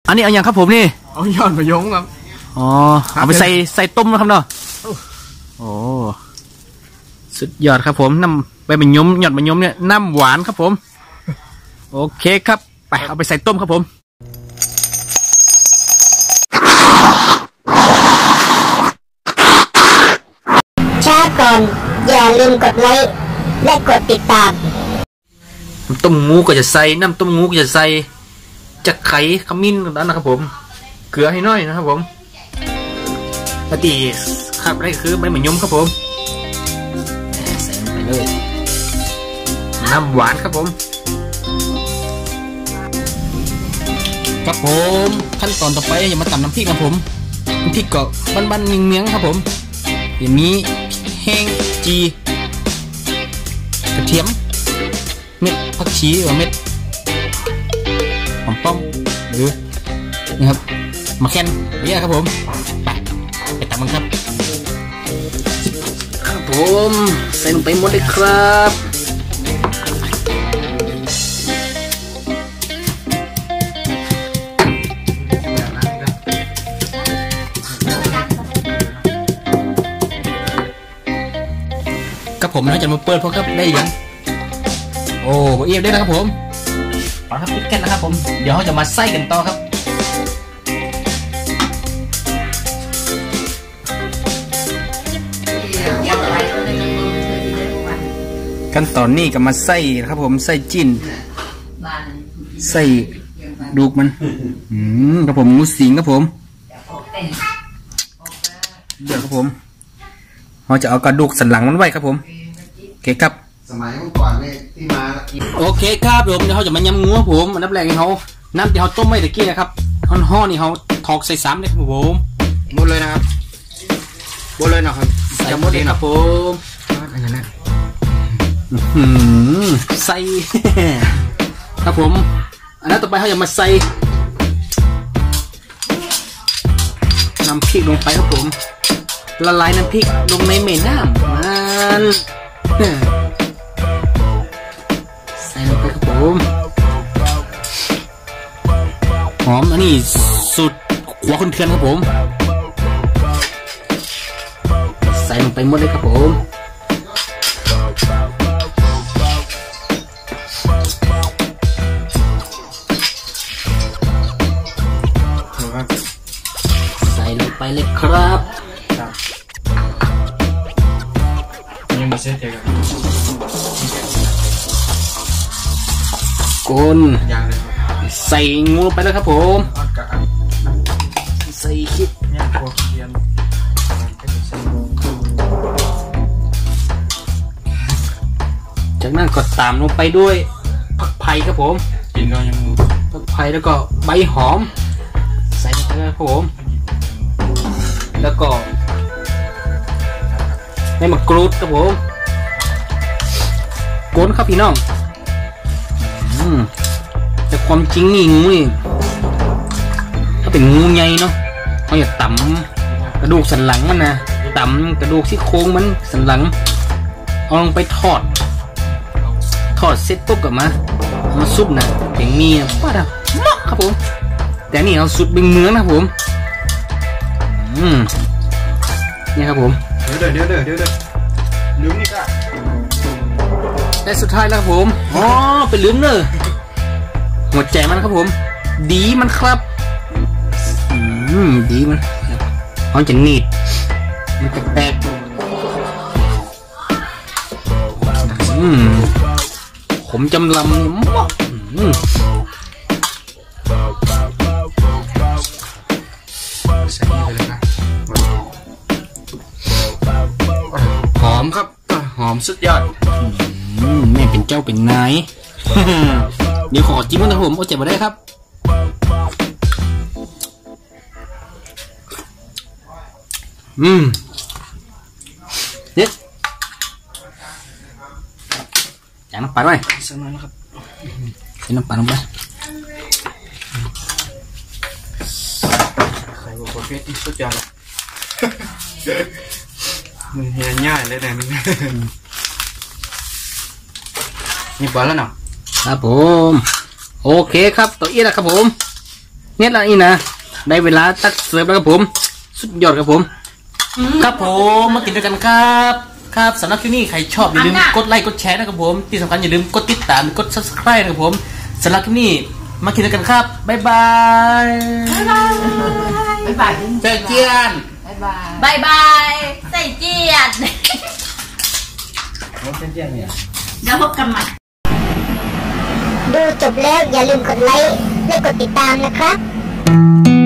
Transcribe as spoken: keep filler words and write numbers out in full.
อันนี้เอาอย่างครับผมนี่เอายอดมะยมครับอ๋อเอาไปใส่ใส่ต้มนะครับเนาะโอ้สุดยอดครับผมน้ำใบมะยมหยอดมะยมเนี่ยน้ำหวานครับผมโอเคครับไปเอาไปใส่ต้มครับผมช้าก่อนอย่าลืมกดไลค์และกดติดตามน้ำต้มงูก็จะใส่น้ำต้มงูก็จะใส่จะไข่ขมิ้นนั้นนะครับผมเกลือให้น้อยนะครับผมปกติขาดอะไรคือใบมะยมครับผมใส่ลงไปเลยน้ำหวานครับผมครับผมขั้นตอนต่อไปอย่ามาตำน้ำพริกนะผมน้ำพริกก็บ้านๆเมียงๆครับผมอย่างนี้แห้งจีกระเทียมเม็ดผักชีหรือเม็ดหอมป้อมหรือนะครับมะแคนนี่ครับผมไปไปตำมันครับครับผมใส่ลงไปหมดเลยครับกับผมนะจะมาเปิดพวกครับได้ยังโอ้เอียบได้นะครับผมเอาครับพริกแกงนะครับผมเดี๋ยวเราจะมาใส่กันต่อครับขั้นตอนนี้ก็มาใส่ครับผมใส่จิ้นใส่ดูกมันอืมครับผมงูสิงครับผมเดี๋ยวครับผมเราจะเอากระดูกสันหลังมันไว้ครับผมโอเคครับสมัยเมื่อก่อนเนี่ยที่มาโอเคครับผมเดี๋ยวเราจะมายำงูผมอันดับแรกนี่เขาน้ำที่เขาต้มไว้ตะกี้นะครับห่อๆนี่เขาถอกใส่ซ้ำเลยครับผมหมดเลยนะครับหมดเลยนะครับใส่หมดเลยครับผมใส่ครับผมอันนั้นต่อไปเขาจะมาใส่น้ำพริกลงไปครับผมละลายน้ำพริกลงในแม่น้ำมันใส่ลงไปครับผมหอมอันนี้สุดหัวคนเทือนครับผมใส่ลงไปหมดเลยครับผมใส่ลงไปเลยครับยังไม่เสร็จเลยกลใส่งูไปแล้วครับผมใส่คิดจากนั้นก็ตามลงไปด้วยผักไผ่ครับผมกินก็ยังผักไผ่แล้วก็ใบหอมใส่ลงไปครับผมแล้วก็ให้มากรูดครับผมก้นครับพี่น้องอืมแต่ความจริงนี่งูนี่ถ้าเป็นงูใหญ่เนาะเขาอย่าต่ำกระดูกสันหลังมันนะต่ำกระดูกซี่โครงมันสันหลังเอาลงไปทอดทอดเสร็จปุ๊บกลับมามาซุปนะอย่างนี้ป้าดาเหมาะครับผมแต่นี่เอาสุดเป็นเมืองนะครับผมอืมนี่ครับผมเดี๋ยวเดี๋ยวเดี๋ยวเดี๋ยวเดี๋ยวลืมนี่ก็และสุดท้ายแล้วครับผมอ๋อเป็นลืมเนอะหัวใจมันครับผมดีมันครับอืมดีมันมันจะหนีบมันจะแตกอืมผมจำลำมากใส่ไปเลยนะหอมครับหอมสุดยอดแม่เป็นเจ้าเป็นนาย เดี๋ยวขอจิ้มนะผมเอาเจ็บมาได้ครับอืมเด็ดจางน้ำปลาด้วยใส่มาแล้วครับใส่น้ำปลาลงไปไข่บุกเก็ตที่สุดยอดมันเฮียง่ายเลยแต่นี่นี่ปลาแล้วเนาะครับผมโอเคครับตัวอี้นะครับผมเนี่ยละนี่นะได้เวลาตักเสิร์ฟแล้วครับผมสุดยอดครับผมครับผมมากินด้วยกันครับครับสำหรับที่นี่ใครชอบอย่าลืมกดไลค์กดแชร์นะครับผมที่สำคัญอย่าลืมกดติดตามกด ซับสไครบ์ นะครับผมสำหรับที่นี่มากินด้วยกันครับบ๊ายบายบ๊ายบายเจอเจียนบ๊ายบายบ๊ายบายใส่เจียนเจียนเนี่ยเดี๋ยวพบกันใหม่ดูจบแล้วอย่าลืมกดไลค์และกดติดตามนะครับ